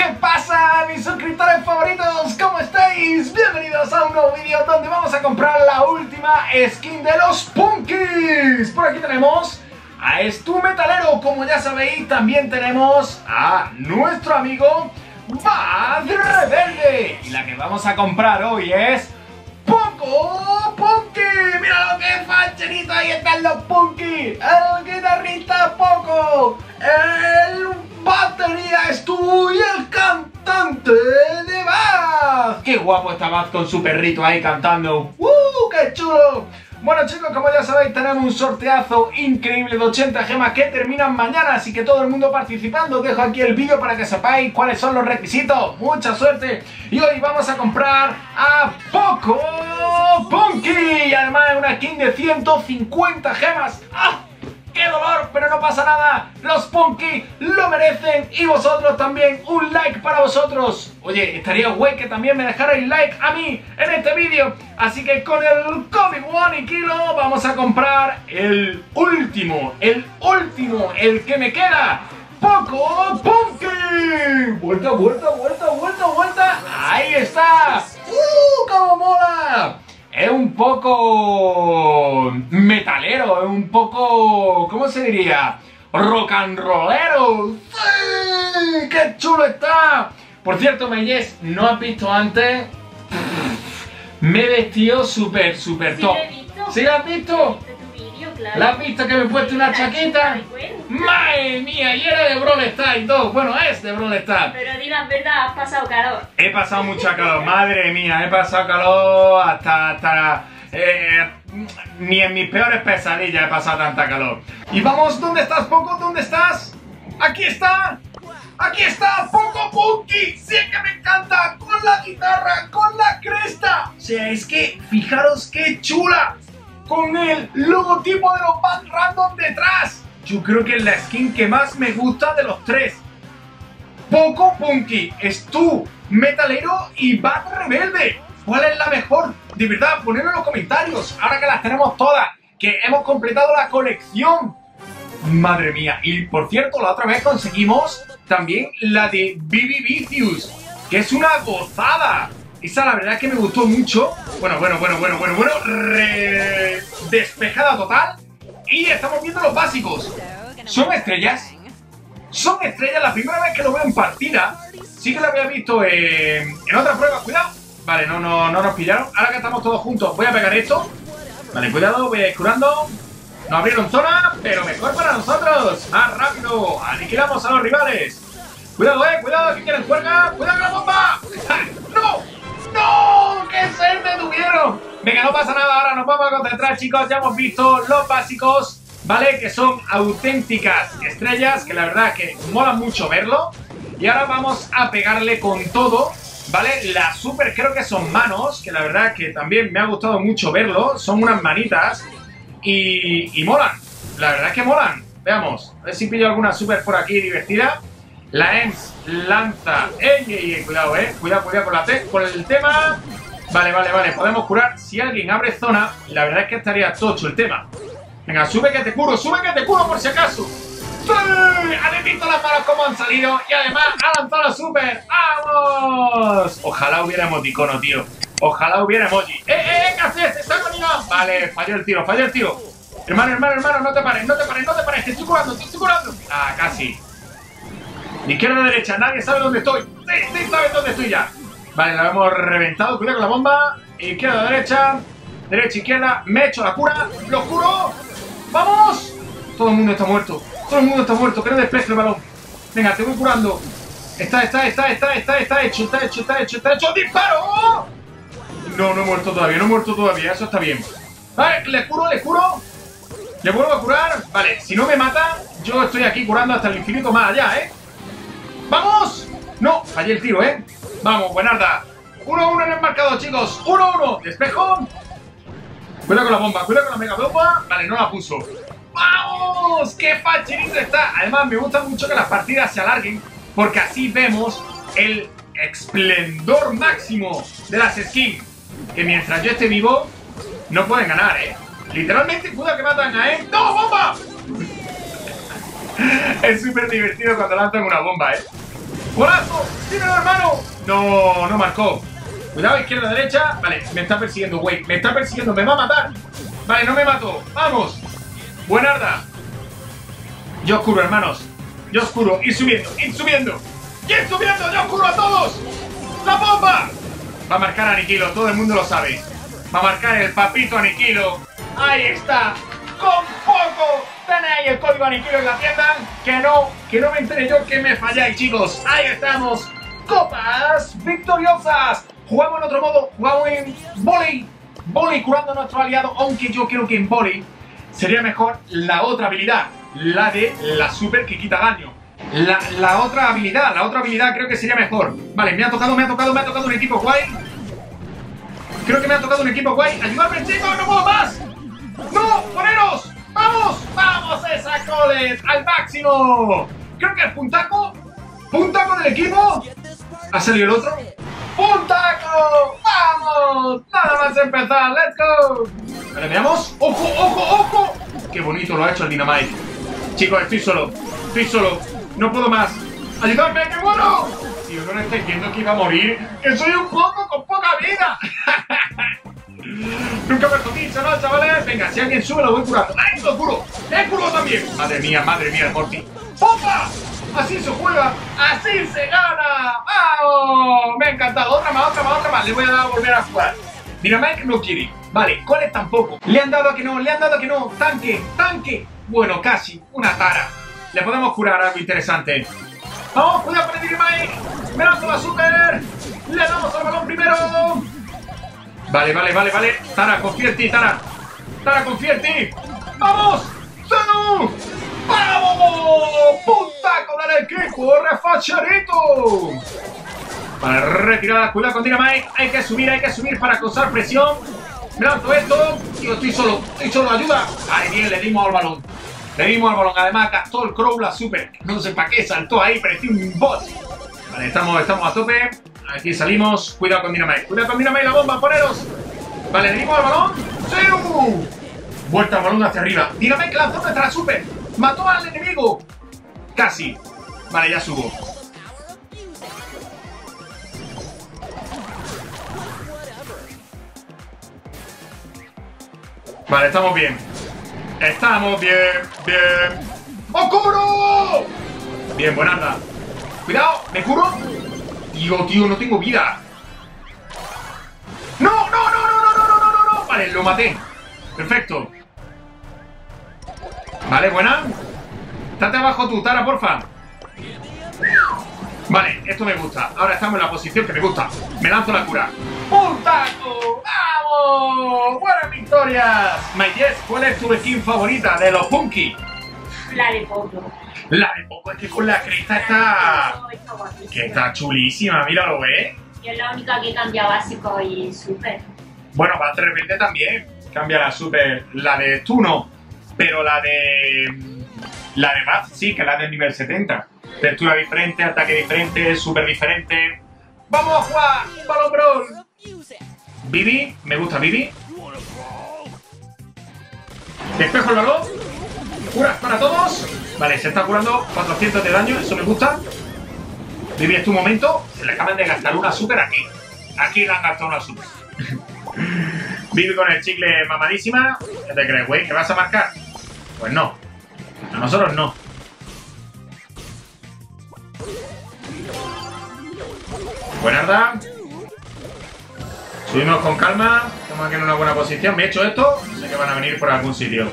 ¿Qué pasa, mis suscriptores favoritos? ¿Cómo estáis? Bienvenidos a un nuevo vídeo donde vamos a comprar la última skin de los Punkies. Por aquí tenemos a Stu Metalero, como ya sabéis. También tenemos a nuestro amigo Bad Rebelde. Y la que vamos a comprar hoy es Poco Punky. ¡Mira lo que es, facherito! Ahí están los Punky. El guitarrista Poco, el batería Stu y el cantante de Bad. ¡Qué guapo está Bad con su perrito ahí cantando! ¡Qué chulo! Bueno, chicos, como ya sabéis, tenemos un sorteazo increíble de 80 gemas que terminan mañana, así que todo el mundo participando. Os dejo aquí el vídeo para que sepáis cuáles son los requisitos. ¡Mucha suerte! Y hoy vamos a comprar a Poco Punky. Y además es una skin de 150 gemas. ¡Ah! ¡Qué dolor! Pero no pasa nada. Los Punky lo merecen y vosotros también. Un like para vosotros. Oye, estaría guay que también me dejarais like a mí en este vídeo. Así que con el código ONIKILO vamos a comprar el último, el que me queda. Poco Punky. Vuelta, vuelta, vuelta, vuelta, vuelta. Ahí está. ¡Cómo mola! Es un poco metalero, es un poco, ¿cómo se diría? Rock and rollero. ¡Sí! ¡Qué chulo está! Por cierto, Meyes, ¿no has visto antes? Me he vestido súper top. ¿Sí lo has visto? Claro. ¿La has visto que me he puesto una chaqueta? ¡Madre mía! Y era de Brawl Stars y todo. Bueno, es de Brawl Stars. Pero di la verdad, has pasado calor. He pasado mucha calor, madre mía. He pasado calor hasta ni en mis peores pesadillas he pasado tanta calor. Y vamos, ¿dónde estás, Poco? ¿Dónde estás? ¡Aquí está! ¡Aquí está! ¡Poco Punky! ¡Sí que me encanta! ¡Con la guitarra! ¡Con la cresta! O sea, es que fijaros qué chula. Con el logotipo de los Bad Random detrás. Yo creo que es la skin que más me gusta de los tres. Poco Punky, Stu Metalero y Bad Rebelde. ¿Cuál es la mejor? De verdad, ponedlo en los comentarios. Ahora que las tenemos todas, que hemos completado la colección. Madre mía. Y por cierto, la otra vez conseguimos también la de Bibi Vicious, que es una gozada. Esa la verdad es que me gustó mucho. Bueno. Despejada total. Y estamos viendo los básicos. ¿Son estrellas? Son estrellas. La primera vez que lo veo en partida. Sí que lo había visto en otra prueba. Cuidado. Vale, no nos pillaron. Ahora que estamos todos juntos voy a pegar esto. Vale, cuidado, voy a ir curando. Nos abrieron zona, pero mejor para nosotros. Más rápido. Aniquilamos a los rivales. Cuidado, cuidado, que quieren juerga. Cuidado con la bomba. ¡No! ¡No! ¡Qué se detuvieron! Venga, no pasa nada, ahora nos vamos a concentrar, chicos. Ya hemos visto los básicos, ¿vale? Que son auténticas estrellas, que la verdad es que mola mucho verlo. Y ahora vamos a pegarle con todo, ¿vale? Las super creo que son manos, que la verdad es que también me ha gustado mucho verlo. Son unas manitas y molan. La verdad es que molan. Veamos, a ver si pillo alguna super por aquí divertida. La EMS lanza. ¡Ey! Cuidado, cuidado con el tema. Vale. Podemos curar. Si alguien abre zona, la verdad es que estaría tocho el tema. Venga, sube que te curo por si acaso. ¡Sí! ¿Habéis visto las manos cómo han salido? Y además ha lanzado la super. ¡Vamos! Ojalá hubiera emoticono, tío. Ojalá hubiera emoji. ¿Qué haces? ¡Está conmigo! Vale, falló el tiro. Hermano, no te pares. Te estoy curando. Ah, casi. Izquierda, derecha, nadie sabe dónde estoy. Sí, saben dónde estoy ya. Vale, la hemos reventado. Cuidado con la bomba. Izquierda, derecha. Derecha, izquierda. Me he hecho la cura. ¡Lo curo! ¡Vamos! Todo el mundo está muerto. Que no despeje el balón. Venga, te voy curando. Está hecho. ¡Disparo! No he muerto todavía. Eso está bien. Vale, le curo. Le vuelvo a curar. Vale, si no me mata, yo estoy aquí curando hasta el infinito más allá, ¡Vamos! No, fallé el tiro, Vamos, buenarda. 1-1 en el marcador, chicos. 1-1. Despejo. Cuidado con la bomba, cuidado con la mega bomba. Vale, no la puso. ¡Vamos! ¡Qué facherito está! Además, me gusta mucho que las partidas se alarguen, porque así vemos el esplendor máximo de las skins. Que mientras yo esté vivo, no pueden ganar, Literalmente, cuidado que matan a él. ¡No, bomba! Es súper divertido cuando lanzan una bomba, ¡Golazo! ¡Dímelo, hermano! No, no marcó. Cuidado, izquierda, derecha. Vale, me está persiguiendo, güey. Me está persiguiendo, me va a matar. Vale, no me mató. ¡Vamos! Buenarda. Yo oscuro, hermanos. Yo oscuro. Ir subiendo, ir subiendo. ¡Ir subiendo! ¡Yo oscuro a todos! ¡La bomba! Va a marcar a Aniquilo, todo el mundo lo sabe. Va a marcar el papito Aniquilo. Ahí está. Con poco. Tenéis el código Aniquilo en la tienda. Que no me entere yo que me falláis, chicos. Ahí estamos. Copas victoriosas. Jugamos en otro modo. Jugamos en volei. Volei curando a nuestros aliados. Aunque yo creo que en volei sería mejor la otra habilidad. La de la super que quita daño. La otra habilidad creo que sería mejor. Vale, me ha tocado un equipo guay. Creo que me ha tocado un equipo guay. ¡Ayudarme, chicos! ¡No puedo más! ¡No! ¡Poneros! ¡Vamos! ¡Vamos, esa coles! ¡Al máximo! Creo que el puntaco del equipo. ¿Ha salido el otro? ¡Puntaco! ¡Vamos! ¡Nada más empezar! ¡Let's go! Vale, veamos. ¡Ojo, ojo, ojo! ¡Qué bonito lo ha hecho el Dynamite! Chicos, estoy solo. No puedo más. ¡Ayudadme, que muero! Tío, no le estáis viendo que iba a morir. ¡Que soy un poco con poca vida! Nunca mejor dicho, ¿no, chavales? Venga, si alguien sube lo voy curando. ¡Ay, lo curo! ¡Le curo también! Madre mía, el Morty. ¡Pompa! ¡Así se juega! ¡Así se gana! ¡Vamos! Me ha encantado. Otra más. Le voy a dar a volver a jugar. Dynamite no quiere. Vale, Coles tampoco. Le han dado a que no. Tanque. Bueno, casi. Una tara. Le podemos curar algo interesante. ¡Vamos! ¡Cuidado con el Dynamite! ¡Me lanzo la super! ¡Le damos al balón primero! Vale. Tara, confía en ti, Tara. Confía en ti. ¡Vamos! ¡Zenu! ¡Vamos! ¡Puntaco del equipo! ¡Refacharito! Vale, retirada. Cuidado con Dynamite. Hay que subir para causar presión. Me lanzo esto. Tío, estoy solo. Ayuda. Vale, bien, le dimos al balón. Además gastó el Crow la super. No sé para qué saltó ahí, parecía un bot. Vale, estamos a tope. Aquí salimos. Cuidado con Dynamite, la bomba, poneros. Vale, le dimos al balón. ¡Sí! Vuelta al balón hacia arriba. Dynamite que lanzó nuestra super. Mató al enemigo. Casi. Vale, ya subo. Vale, estamos bien. ¡Oscuro! Bien, buenarda. Cuidado, ¿me curo? Tío, no tengo vida. ¡No! Vale, lo maté. Perfecto. Vale, buena. Estate abajo tú, Tara, porfa. Vale, esto me gusta. Ahora estamos en la posición que me gusta. Me lanzo la cura. ¡Puntaco! ¡Vamos! ¡Buenas victorias! Mayes, ¿cuál es tu skin favorita de los Punky? La de Poco. Es que con la cresta está... Que está chulísima, míralo, ¿eh? Yo es la única que cambia básico y super. Bueno, para de repente también cambia la super, la de Tuno, pero la de Bath sí, que es la de nivel 70. Textura diferente, ataque diferente, super diferente. ¡Vamos a jugar! ¡Un balón brawl! Bibi, me gusta Bibi. Despejo el balón. Curas para todos. Vale, se está curando 400 de daño, eso me gusta. Bibi, es tu momento. Se le acaban de gastar una super aquí. Aquí le han gastado una super. Bibi con el chicle mamadísima. ¿Qué te crees, güey? ¿Que vas a marcar? Pues no. A nosotros no. Buenarda. Subimos con calma. Estamos aquí en una buena posición. Me he hecho esto. Sé que van a venir por algún sitio.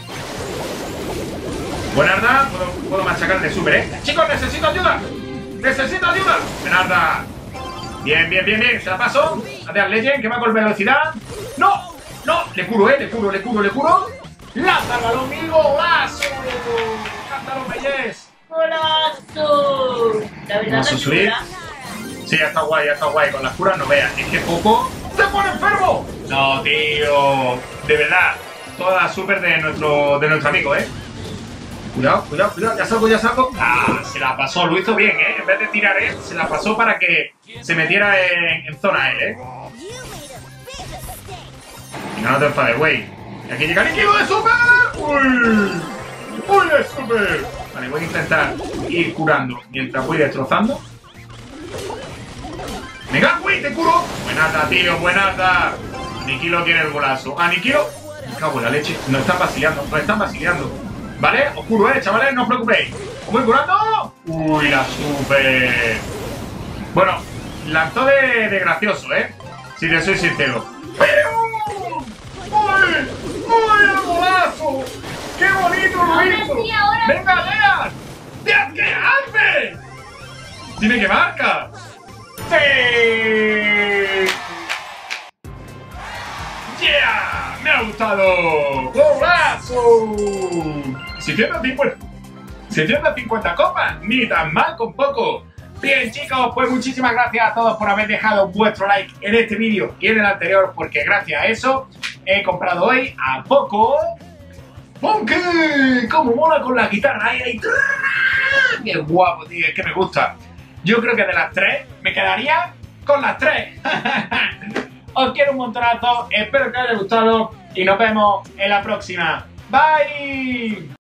Buenarda. Puedo machacar de super, ¿eh? Chicos, necesito ayuda. Buenarda. Bien. Se la paso. A Legend, que va con velocidad. ¡No! Le curo. ¡Lanza el balón, mi golazo! ¡Cántalo, Mayes! ¡Golazo! La verdad Vamos a subir. Sí, ya está guay. Con las curas no veas. Es que Poco se pone enfermo. No, tío. De verdad. Toda la super de nuestro amigo, ¿eh? Cuidado. Ya salgo. Ah, se la pasó. Lo hizo bien, ¿eh? En vez de tirar él, se la pasó para que se metiera en zona él, ¿eh? Venga, no te enfades, güey. Aquí llega el equipo de super. ¡Uy, de super! Vale, voy a intentar ir curando mientras voy destrozando. te curo. Buenata, tío, buenata. Aniquilo quiere el golazo. Aniquilo. Me cago en la leche. Nos están vacilando. ¿Vale? Os curo, chavales, no os preocupéis. ¿Os voy curando? Uy, la super. Bueno, lanzó de gracioso, si te soy sincero. ¡Pero! ¡Uy! ¡Uy, el golazo! ¡Qué bonito lo hizo! ¡Venga, Dean! ¡Dean, qué haces! ¡Dime que marca! ¡Sí! ¡Yeah! ¡Me ha gustado! ¡Golazo! 650 copas, ni tan mal con poco. Bien, chicos, pues muchísimas gracias a todos por haber dejado vuestro like en este vídeo y en el anterior, porque gracias a eso he comprado hoy a Poco. ¡Monkey! ¡Cómo mola con la guitarra ahí! ¡Qué guapo, tío! Es que me gusta. Yo creo que de las tres me quedaría con las tres. Os quiero un montonazo, espero que os haya gustado y nos vemos en la próxima. ¡Bye!